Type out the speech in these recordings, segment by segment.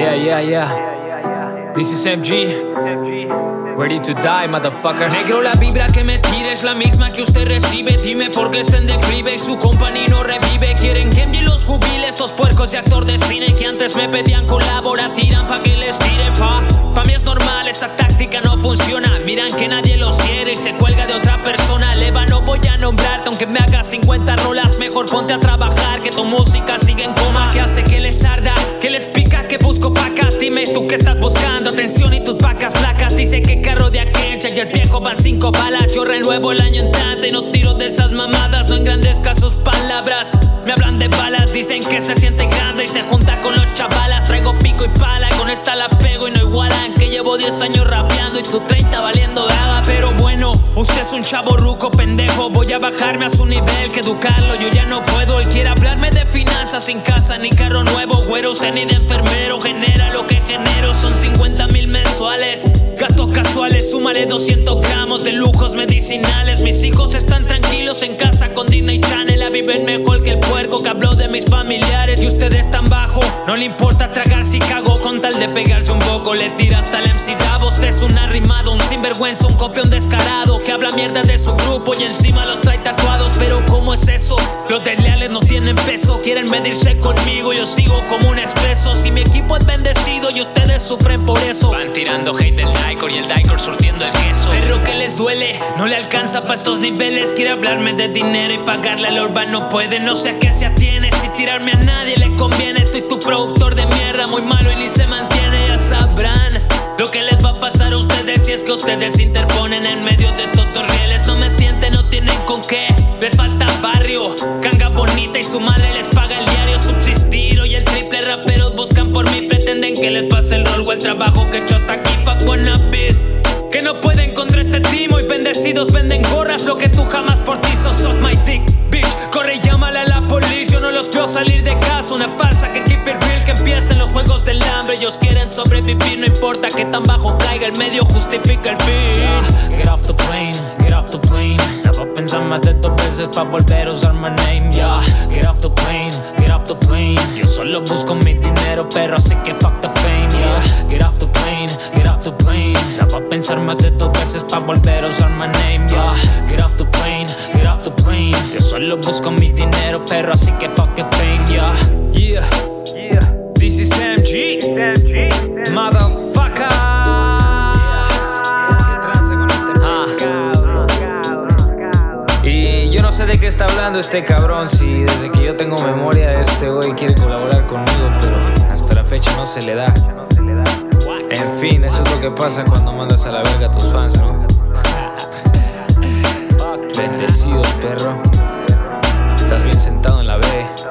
Yeah. This is MG. Ready to die, motherfuckers. Negro, la vibra que me tira es la misma que usted recibe. Dime por qué está en declive y su compañía no revive. Quieren que envíe los jubiles, estos puercos de actor de cine que antes me pedían colaborar, tiran pa' que les tire, pa' mí es normal, esa táctica no funciona. Miran que nadie los quiere y se cuelga de otra persona. Leva, no voy a nombrarte aunque me hagas 50 rolas. Mejor ponte a trabajar que tu música sigue en coma. Que hace que les arda, que les pica, que busco pacas. Dime tú que estás buscando atención y tus vacas flacas. Dice que carro de agencia y el viejo van 5 balas. Yo renuevo el año entrante y no tiro de esas mamadas. No engrandezca sus palabras, me hablan de balas. Dicen que se siente grande y se junta con los chavalas. Traigo pico y pala y con esta la pego y no igualan. Que llevo 10 años rapeando y tu 30 valiendo daga. Pero bueno, usted es un chavo ruco pendejo. Voy a bajarme a su nivel, que educarlo yo ya no puedo. Él quiere hablarme de finanzas sin casa ni carro nuevo. Güero, usted ni de enfermero genera lo que genero. Son 50,000 mensuales, gastos casuales. Súmale 200 gramos de lujos medicinales. Mis hijos están tranquilos en casa con Disney Channel. La viven mejor que el puerco que habló de mis familiares. Y usted es tan bajo, no le importa tragar si cago. Con tal de pegarse un poco le tira hasta el MC Davo. Usted es un arrimado, un sinvergüenza, un copión descarado que habla mierda de su grupo y encima los trae tatuados. Pero ¿cómo es eso? Los desleales no tienen peso. Quieren medirse conmigo, yo sigo como un expreso. Si mi equipo es bendecido y ustedes sufren por eso. Van tirando hate del Dicor y el Dicor surtiendo el queso. Perro que les duele, no le alcanza pa' estos niveles. Quiere hablarme de dinero y pagarle al Orban no puede. No sé a qué se atiene, si tirarme a nadie le conviene. Estoy tu productor de mierda, muy malo y ni se mantiene. Ya sabrán lo que les va a pasar a ustedes si es que ustedes se interponen en medio de todos rieles. No me tienten, no tienen con qué, les falta barrio. Ganga bonita y su madre les paga el diario subsistir. Hoy el triple raperos buscan por mí, pretenden que les pase el rol o el trabajo que he hecho hasta aquí. Fuck wannabes que no pueden contra este timo y bendecidos venden gorras. Lo que tú jamás por ti sos suck my dick, bitch. Corre y llámale a la policía, yo no los veo salir de casa. Una farsa que keep it real, que empiecen los juegos del hambre. Ellos quieren sobrevivir, no importa que tan bajo caiga el medio, justifica el fin. Get off the plane, get off the plane. La voy a pensar más de 2 veces pa' volver a usar my name, yeah. Get off the plane, get off the plane. Yo solo busco mi dinero, pero así que fuck the fame, yeah. Get off the plane, get off the plane. La voy a pensar más de 2 veces pa' volver a usar my name, yeah. Get off the plane, get off the plane. Yo solo busco mi dinero, pero así que fuck the fame, yeah. This is MG, motherfuckers. Y yo no sé de qué está hablando este cabrón. Si desde que yo tengo memoria este güey quiere colaborar conmigo, pero hasta la fecha no se le da. En fin, eso es lo que pasa cuando mandas a la verga a tus fans, ¿no? Bendecidos, perro. Estás bien sentado en la B.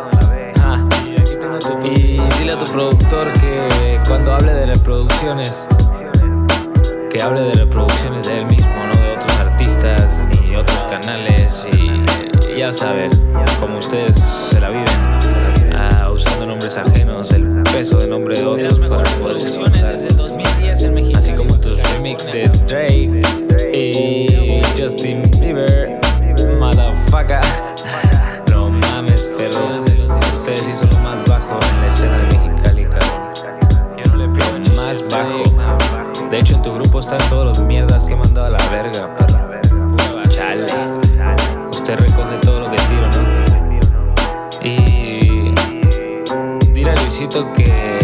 Y dile a tu productor que cuando hable de reproducciones, que hable de reproducciones de él mismo, no de otros artistas ni otros canales. Y ya saben, como ustedes se la viven usando nombres ajenos, el peso de nombre de otros para poder Desde el 2010 en México. así como tus remix de Drake y Justin Bieber, motherfucker. No mames, perro. Ustedes sí son lo más bajo en la escena de Mexicali, cabrón. Yo no le pido más bajo. De hecho, en tu grupo están todos los mierdas que he mandado a la verga, perro. Chale. Usted recoge todo lo que tiro, ¿no? Y dile a Luisito que...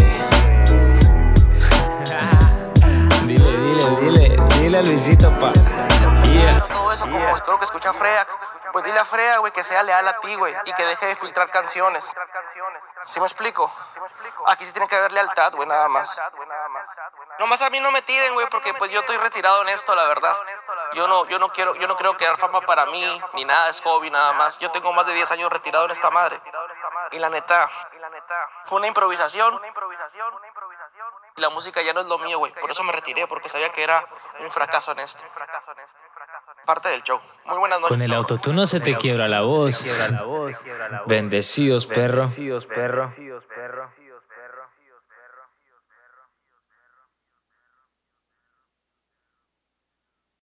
Dile a Luisito, pa. Yeah. Todo eso, como creo que escucha Freak, pues dile a Freak, güey, que sea leal a ti, güey, y que deje de filtrar canciones. ¿Sí me explico? Aquí sí tiene que haber lealtad, güey, nada más. Nomás a mí no me tiren, güey, porque pues yo estoy retirado en esto, la verdad. Yo no creo crear fama para mí, ni nada, es hobby, nada más. Yo tengo más de 10 años retirado en esta madre. Y la neta, fue una improvisación. Y la música ya no es lo mío, güey. Por eso me retiré, porque sabía que era un fracaso en esto. Parte del show. Muy buenas noches. Con el autotune no se te quiebra la voz. Bendecidos, perro.